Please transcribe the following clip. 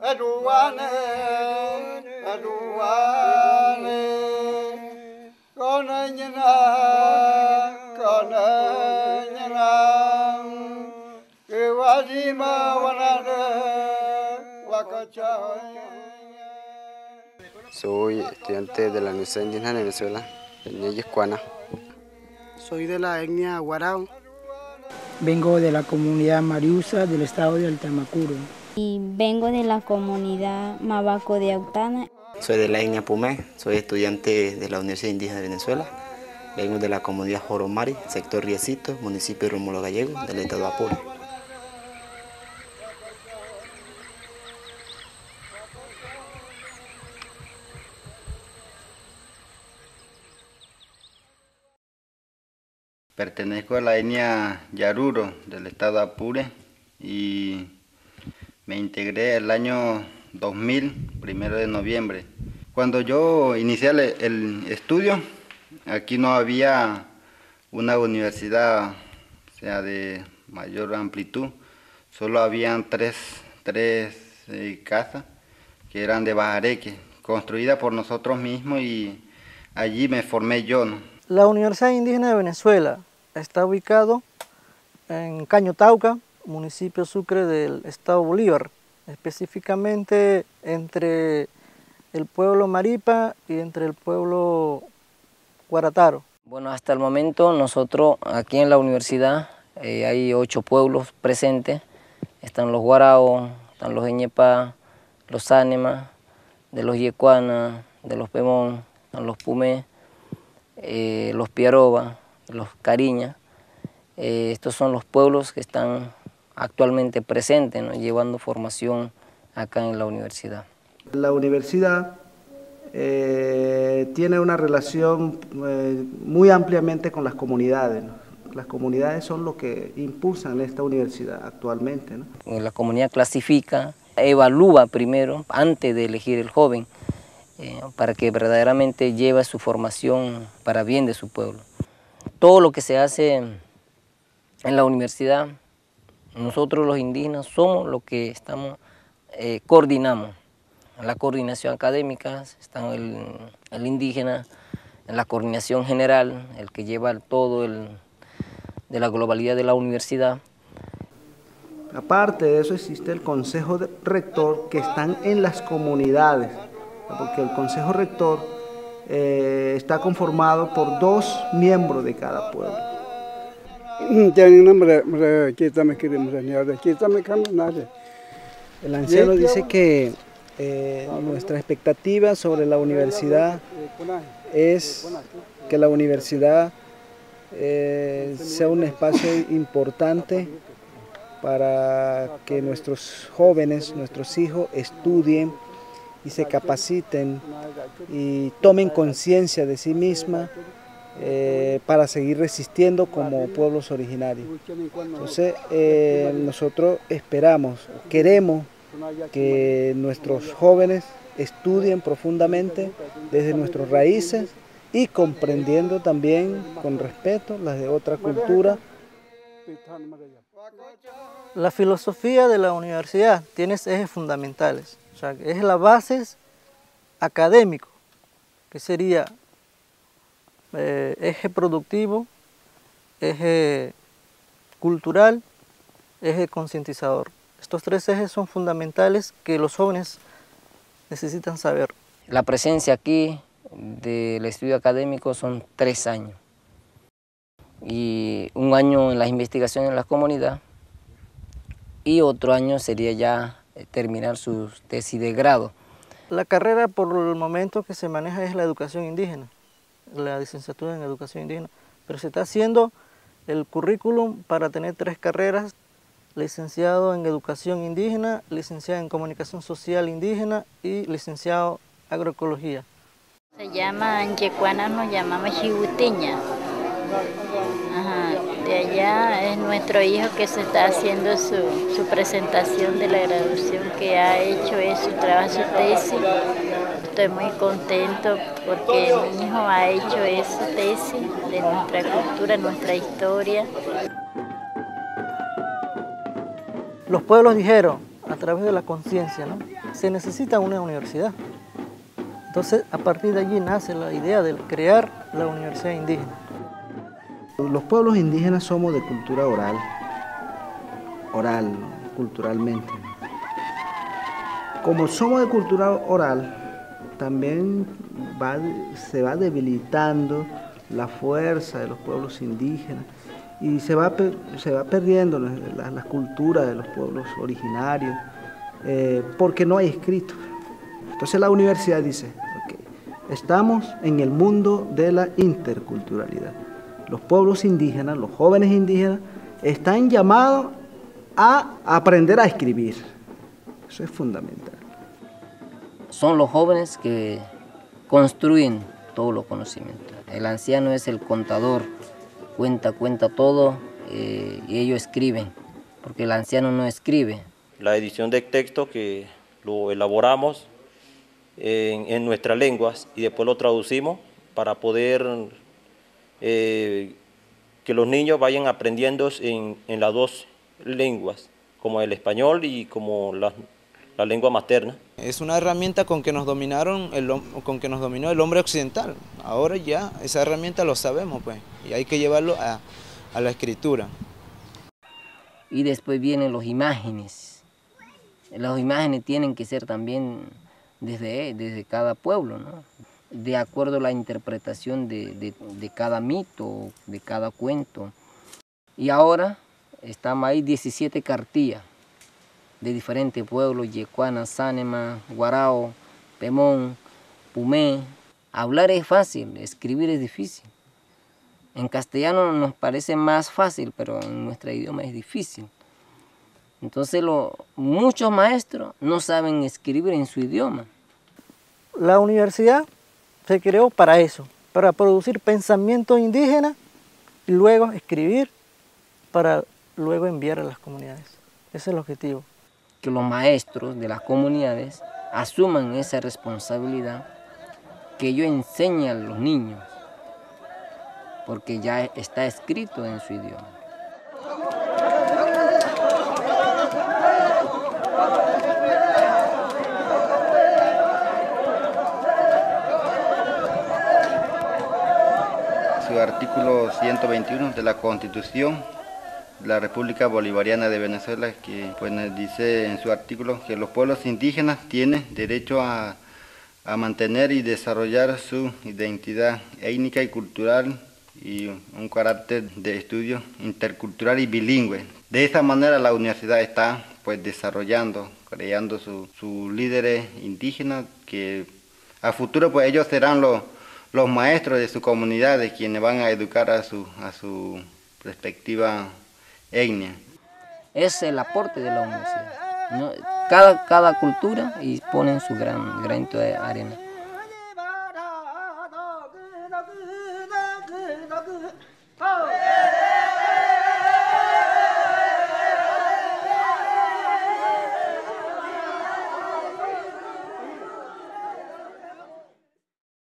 Soy estudiante de la Universidad Indígena de Venezuela, en Yescuana. Soy de la etnia Guarao. Vengo de la comunidad Mariusa del estado de Altamacuro. Y vengo de la comunidad Mabaco de Autana. Soy de la etnia Pumé, soy estudiante de la Universidad Indígena de Venezuela. Vengo de la comunidad Joromari, sector Riecito, municipio de Rómulo Gallego, del estado de Apure. Pertenezco a la etnia Yaruro del estado de Apure y me integré el año 2000, 1 de noviembre. Cuando yo inicié el estudio, aquí no había una universidad, o sea, de mayor amplitud. Solo habían tres casas que eran de bajareque, construidas por nosotros mismos, y allí me formé yo, ¿no? La Universidad Indígena de Venezuela está ubicado en Caño Tauca, municipio Sucre del estado Bolívar, específicamente entre el pueblo Maripa y entre el pueblo Guarataro. Bueno, hasta el momento nosotros aquí en la universidad hay 8 pueblos presentes. Están los Guarao, están los Eñepá, los Ánima, de los Yecuana, de los Pemón, están los Pumé, los Piaroba, los Cariña. Estos son los pueblos que están actualmente presentes, ¿no?, llevando formación acá en la universidad. La universidad tiene una relación muy ampliamente con las comunidades, ¿no? Las comunidades son lo que impulsan esta universidad actualmente, ¿no? La comunidad clasifica, evalúa primero, antes de elegir el joven, para que verdaderamente lleve su formación para bien de su pueblo. Todo lo que se hace en la universidad, nosotros los indígenas somos los que coordinamos. En la coordinación académica está el indígena, en la coordinación general, el que lleva todo de la globalidad de la universidad. Aparte de eso existe el Consejo Rector, que están en las comunidades, porque el Consejo Rector está conformado por 2 miembros de cada pueblo. El anciano dice que nuestra expectativa sobre la universidad es que la universidad sea un espacio importante para que nuestros jóvenes, nuestros hijos estudien y se capaciten y tomen conciencia de sí misma para seguir resistiendo como pueblos originarios. Entonces nosotros queremos que nuestros jóvenes estudien profundamente desde nuestras raíces y comprendiendo también con respeto las de otra cultura. La filosofía de la universidad tiene ejes fundamentales, o sea, es la base académico, que sería eje productivo, eje cultural, eje concientizador. Estos 3 ejes son fundamentales que los jóvenes necesitan saber. La presencia aquí del estudio académico son 3 años y 1 año en las investigaciones en la comunidad y otro año sería ya terminar su tesis de grado. La carrera por el momento que se maneja es la educación indígena, la licenciatura en educación indígena, pero se está haciendo el currículum para tener 3 carreras: licenciado en educación indígena, licenciado en comunicación social indígena y licenciado en agroecología. Se llama, en Yecuana nos llamamos Xiguteña. De allá es nuestro hijo que se está haciendo su presentación de la graduación, que ha hecho su trabajo, su tesis. Estoy muy contento porque mi hijo ha hecho esa tesis de nuestra cultura, nuestra historia. Los pueblos dijeron, a través de la conciencia, ¿no?, se necesita una universidad. Entonces, a partir de allí nace la idea de crear la Universidad Indígena. Los pueblos indígenas somos de cultura oral, culturalmente. Como somos de cultura oral, también se va debilitando la fuerza de los pueblos indígenas y se va perdiendo la cultura de los pueblos originarios porque no hay escrito. Entonces la universidad dice, okay, estamos en el mundo de la interculturalidad. Los pueblos indígenas, los jóvenes indígenas, están llamados a aprender a escribir. Eso es fundamental. Son los jóvenes que construyen todos los conocimientos. El anciano es el contador, cuenta todo y ellos escriben, porque el anciano no escribe. La edición de texto que lo elaboramos en nuestras lenguas y después lo traducimos para poder que los niños vayan aprendiendo en las dos lenguas, como el español y como la lengua materna. Es una herramienta con que nos dominó el hombre occidental. Ahora ya esa herramienta lo sabemos, pues, y hay que llevarlo a la escritura. Y después vienen las imágenes. Las imágenes tienen que ser también desde cada pueblo, ¿no? De acuerdo a la interpretación de cada mito, de cada cuento. Y ahora estamos ahí 17 cartillas de diferentes pueblos: Yecuana, Sánema, Guarao, Pemón, Pumé. Hablar es fácil, escribir es difícil. En castellano nos parece más fácil, pero en nuestro idioma es difícil. Entonces muchos maestros no saben escribir en su idioma. La universidad se creó para eso, para producir pensamiento indígena y luego escribir para luego enviar a las comunidades. Ese es el objetivo. Que los maestros de las comunidades asuman esa responsabilidad, que ellos enseñen a los niños, porque ya está escrito en su idioma. Su artículo 121 de la Constitución de la República Bolivariana de Venezuela, que pues, dice en su artículo que los pueblos indígenas tienen derecho a mantener y desarrollar su identidad étnica y cultural y un carácter de estudio intercultural y bilingüe. De esta manera la universidad está pues desarrollando, creando sus líderes indígenas, que a futuro pues ellos serán los maestros de sus comunidades, quienes van a educar a su respectiva etnia. Es el aporte de la universidad, ¿no? Cada cultura y ponen su granito de arena.